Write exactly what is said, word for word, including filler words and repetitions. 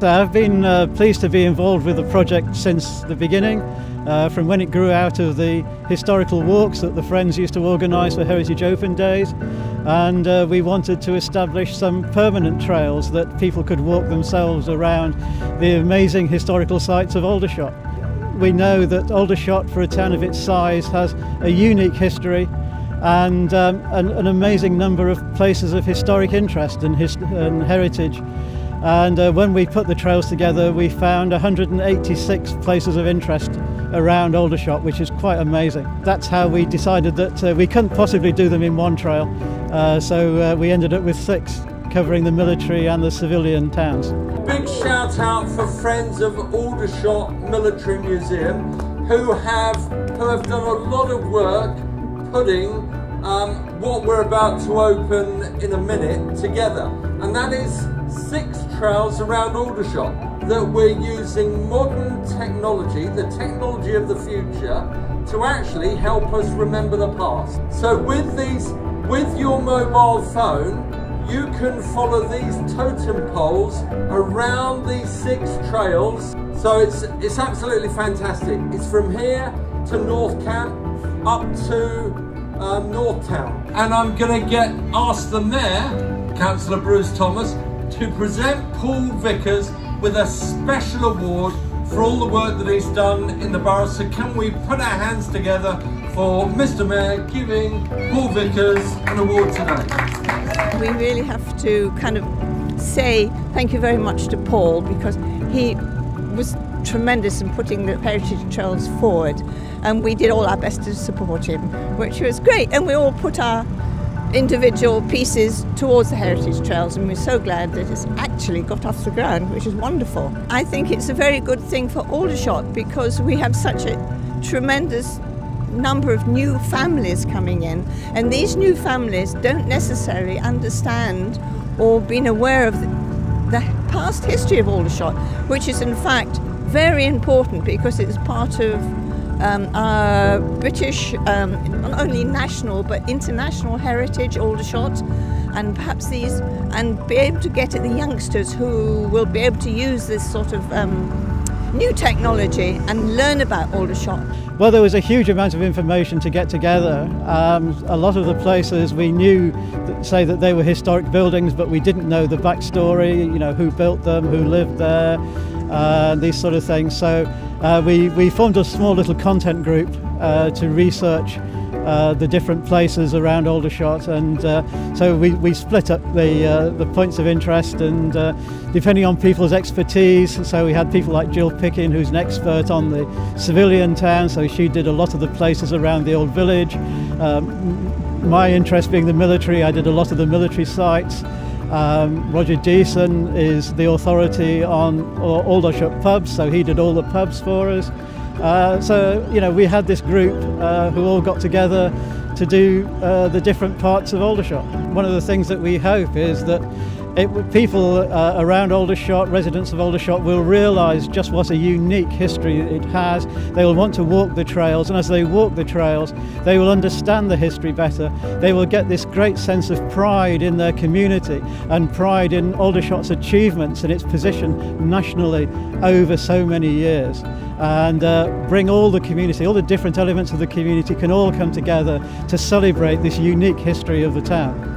I've been uh, pleased to be involved with the project since the beginning, uh, from when it grew out of the historical walks that the Friends used to organise for Heritage Open Days, and uh, we wanted to establish some permanent trails that people could walk themselves around the amazing historical sites of Aldershot. We know that Aldershot, for a town of its size, has a unique history and um, an, an amazing number of places of historic interest and, his and heritage. And uh, when we put the trails together, we found one hundred eighty-six places of interest around Aldershot, which is quite amazing. That's how we decided that uh, we couldn't possibly do them in one trail, uh, so uh, we ended up with six, covering the military and the civilian towns. Big shout out for Friends of Aldershot Military Museum, who have, who have done a lot of work putting um, what we're about to open in a minute together, and that is six trails around Aldershot that we're using modern technology, the technology of the future, to actually help us remember the past. So with these, with your mobile phone, you can follow these totem poles around these six trails. So it's, it's absolutely fantastic. It's from here to North Camp up to um, North Town. And I'm gonna get asked the Mayor, Councillor Bruce Thomas, to present Paul Vickers with a special award for all the work that he's done in the borough. So can we put our hands together for Mister Mayor giving Paul Vickers an award today? We really have to kind of say thank you very much to Paul, because he was tremendous in putting the heritage trails forward, and we did all our best to support him, which was great, and we all put our individual pieces towards the heritage trails, and we're so glad that it's actually got off the ground, which is wonderful. I think it's a very good thing for Aldershot, because we have such a tremendous number of new families coming in, and these new families don't necessarily understand or been aware of the, the past history of Aldershot, which is in fact very important, because it's part of Um, our British, um, not only national but international heritage, Aldershot, and perhaps these, and be able to get at the youngsters who will be able to use this sort of um, new technology and learn about Aldershot. Well, there was a huge amount of information to get together. Um, a lot of the places we knew that say that they were historic buildings, but we didn't know the backstory, you know, who built them, who lived there, uh, these sort of things. So uh, we, we formed a small little content group uh, to research uh, the different places around Aldershot, and uh, so we, we split up the, uh, the points of interest, and uh, depending on people's expertise, so we had people like Jill Pickin, who's an expert on the civilian town, so she did a lot of the places around the old village. Um, my interest being the military, I did a lot of the military sites. Um, Roger Deason is the authority on Aldershot pubs, so he did all the pubs for us. Uh, so, you know, we had this group uh, who all got together to do uh, the different parts of Aldershot. One of the things that we hope is that it, people uh, around Aldershot, residents of Aldershot, will realise just what a unique history it has. They will want to walk the trails, and as they walk the trails, they will understand the history better. They will get this great sense of pride in their community and pride in Aldershot's achievements and its position nationally over so many years. And uh, bring all the community, all the different elements of the community can all come together to celebrate this unique history of the town.